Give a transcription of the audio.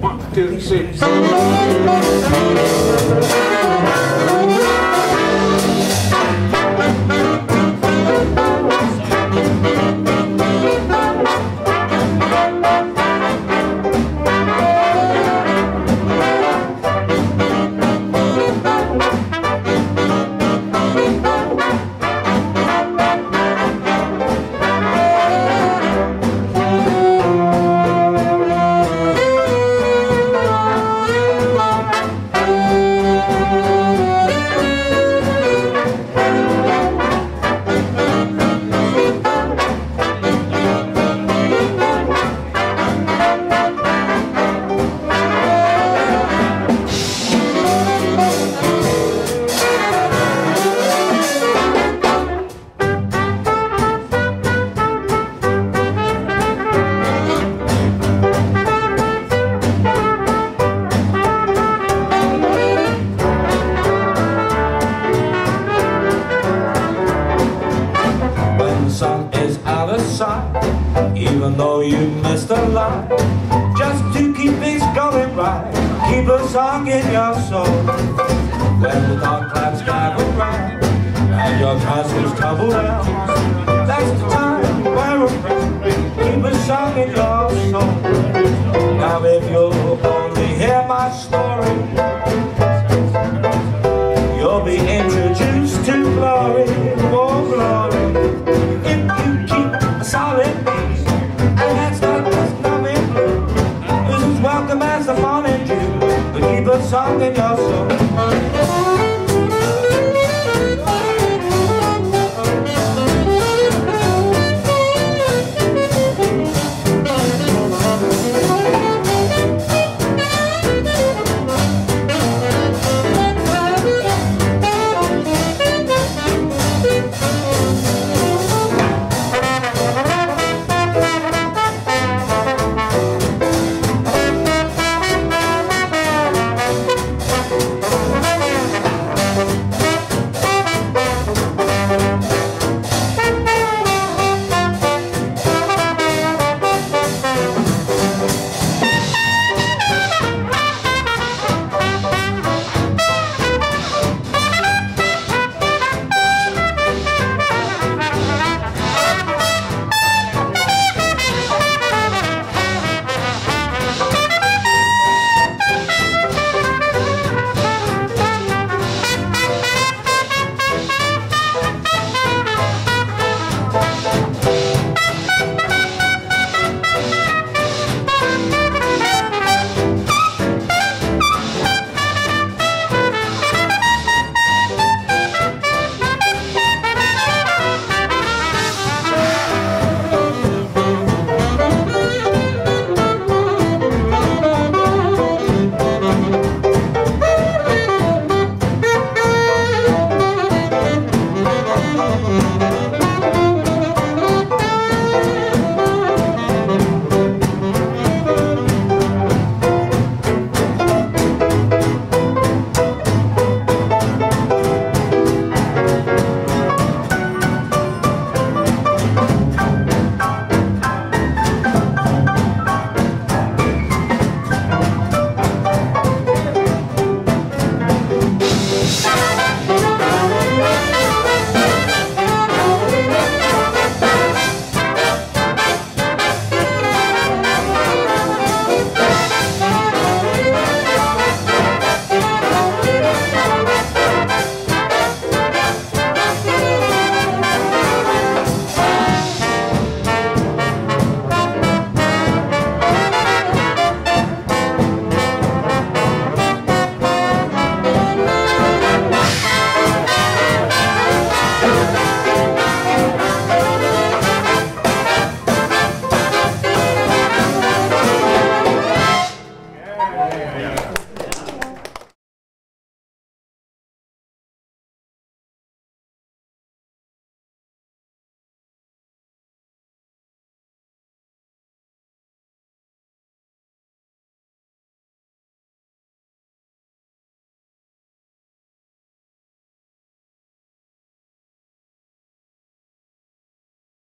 1, 2, 3. Even though you missed a line, just to keep things going right, keep a song in your soul. When the dark clouds gather round and your castles tumble down, that's the time where a friend keep a song in your soul. Now if you'll only hear my story, you'll be introduced to glory, oh glory. If you keep a solid beat, and that's not just nothing blue, this is welcome as the morning dew, but keep a song in your soul.